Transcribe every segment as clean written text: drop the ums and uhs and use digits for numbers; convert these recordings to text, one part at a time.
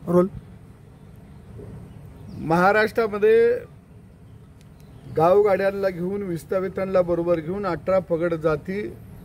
Role. महाराष्ट्रामध्ये गावगाड्यांना घेऊन विस्थापितांना बरोबर घेऊन 18 पगड जाती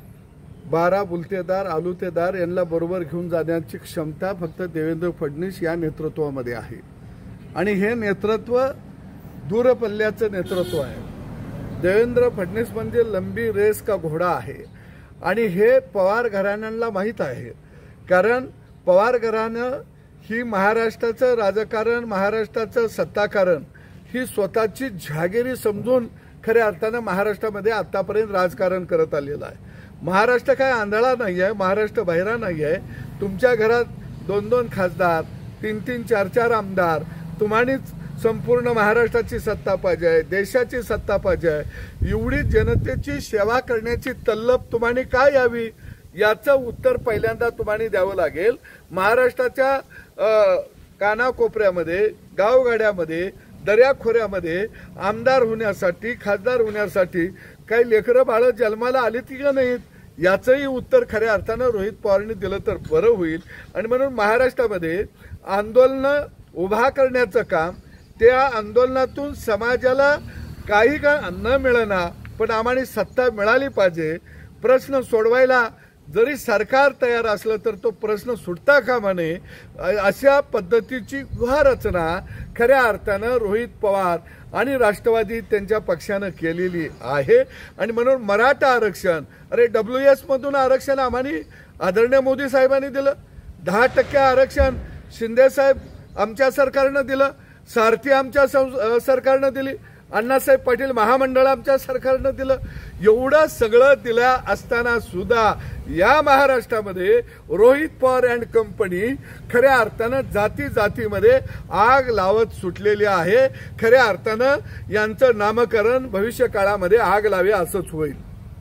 12 बुलतेदार आलुतेदार यांना बरोबर घेऊन जाण्याची क्षमता फक्त देवेंद्र फडणवीस या नेतृत्वामध्ये आहे. आणि हे नेतृत्व दूरपल्ल्याचं नेतृत्व आहे. देवेंद्र फडणवीस म्हणजे लंबी रेस का घोडा आहे. आणि हे पवार घराण्यांना माहीत आहे. कारण पवार घराणं ही महाराष्ट्राचं राजकारण महाराष्ट्राचं सत्ताकारण ही स्वतःची जहागिरी समजून खऱ्या अर्थानं महाराष्ट्रामध्ये आतापर्यंत राजकारण करत आलेलं आहे. महाराष्ट्र काय आंधळा नाही आहे. महाराष्ट्र बहिरा नाही आहे. तुमच्या घरात 2-2 खासदार 3-3 4-4 आमदार तुम्हानीच संपूर्ण महाराष्ट्राची सत्ता पाहिजे आहे. देशाची सत्ता पाहिजे आहे. एवढी जनतेची सेवा करण्याची तल्लफ तुम्हानी काय यावी याचं उत्तर पहिल्यांदा तुम्हानी द्यावं लागेल. महाराष्ट्राच्या कानाकोपऱ्यामध्ये गावगाड्यामध्ये दर्याखोऱ्यामध्ये आमदार होण्यासाठी खासदार होण्यासाठी काही लेकरं बाळं जन्माला आली ती का नाहीत याचंही उत्तर खऱ्या अर्थानं रोहित पवारांनी दिलं तर बरं होईल. आणि म्हणून महाराष्ट्रामध्ये आंदोलनं उभा करण्याचं काम त्या आंदोलनातून समाजाला काही का न मिळेना पण आम्हाला सत्ता मिळाली पाहिजे. प्रश्न सोडवायला जरी सरकार तयार असलं तर तो प्रश्न सुटता कामा नये अशा पद्धतीची व्यूहरचना खऱ्या अर्थानं रोहित पवार आणि राष्ट्रवादी त्यांच्या पक्षानं केलेली आहे. आणि म्हणून मराठा आरक्षण अरे WS मधून आरक्षण आम्हाला आदरणीय मोदी साहेबांनी दिलं. 10% आरक्षण शिंदे साहेब आमच्या सरकारनं दिलं. सारथी आमच्या सरकारनं दिली. अण्णासाहेब पाटील महामंडळ आमच्या सरकारनं दिलं. एवढं सगळं दिलं असताना सुद्धा या महाराष्ट्रामध्ये रोहित पवार अँड कंपनी खऱ्या अर्थानं जाती जातीमध्ये आग लावत सुटलेली आहे. खऱ्या अर्थानं यांचं नामकरण भविष्य काळामध्ये आग लावे असंच होईल.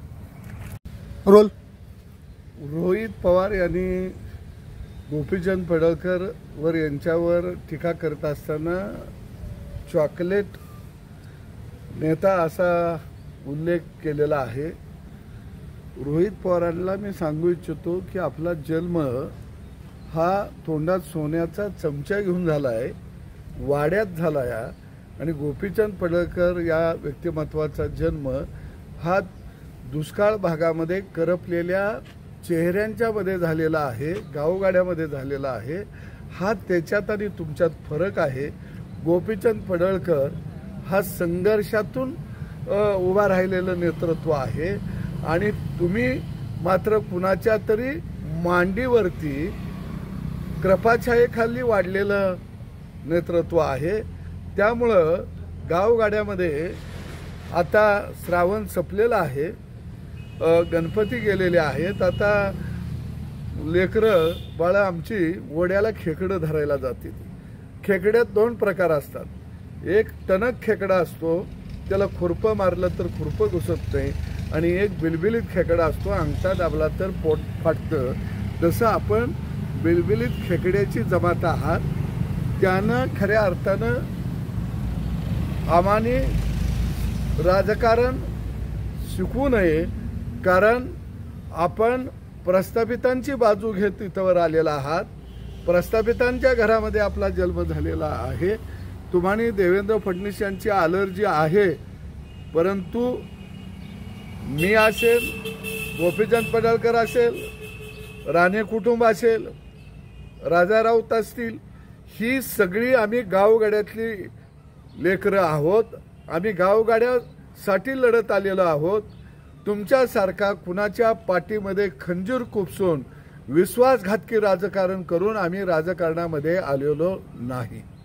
रोल. रोहित पवार यांनी गोपीचंद पडळकर वर यांच्यावर टीका करत असताना चॉकलेट नेता असा उल्लेख केलेला आहे. रोहित पवारांना मी सांगू इच्छितो की आपला जन्म हा तोंडात सोन्याचा चमचा घेऊन झाला आहे वाड्यात झाला आहे. आणि गोपीचंद पडळकर या व्यक्तिमत्वाचा जन्म हा दुष्काळ भागामध्ये करपलेल्या चेहऱ्यांच्या मध्ये झालेला आहे. गावगाड्यामध्ये झालेला आहे. हा त्याच्यात आणि तुमच्यात फरक आहे. गोपीचंद पडळकर हा संघर्षातून उभा राहिलेलं नेतृत्व आहे. आणि तुम्ही मात्र कुणाच्या तरी मांडीवरती कृपाछायेखाली वाढलेलं नेतृत्व आहे. त्यामुळं गावगाड्यामध्ये आता श्रावण संपलेला आहे. गणपती गेलेले आहेत. आता लेकरं बाळं आमची ओढ्याला खेकडं धरायला जातील. खेकड्यात 2 प्रकार असतात. एक टणक खेकडा असतो त्याला खुरपं मारलं तर खुरपं घुसत नाही. आणि एक बिलबिलीत खेकडा असतो अंगठा दाबला तर पोट फाटतं. जसं आपण बिलबिलीत खेकड्याची जमात आहात. त्यानं खऱ्या अर्थानं आम्हाने राजकारण शिकू नये. कारण आपण प्रस्थापितांची बाजू घेत इथवर आलेला आहात. प्रस्थापितांच्या घरामध्ये आपला जन्म झालेला आहे. तुम्हाला देवेंद्र फडणवीस यांची अलर्जी आहे. परंतु मी असेल गोपीचंद पडळकर असेल राणे कुटुंब असेल राजा राऊत असतील ही सगळी आम्ही गावगाड्यातली लेकरं आहोत. आम्ही गावगाड्यासाठी लढत आलेलो आहोत. तुमच्यासारखा कुणाच्या पाठीमध्ये खंजीर खुपसून विश्वासघातकी राजकारण करून आम्ही राजकारणामध्ये आलेलो नाही.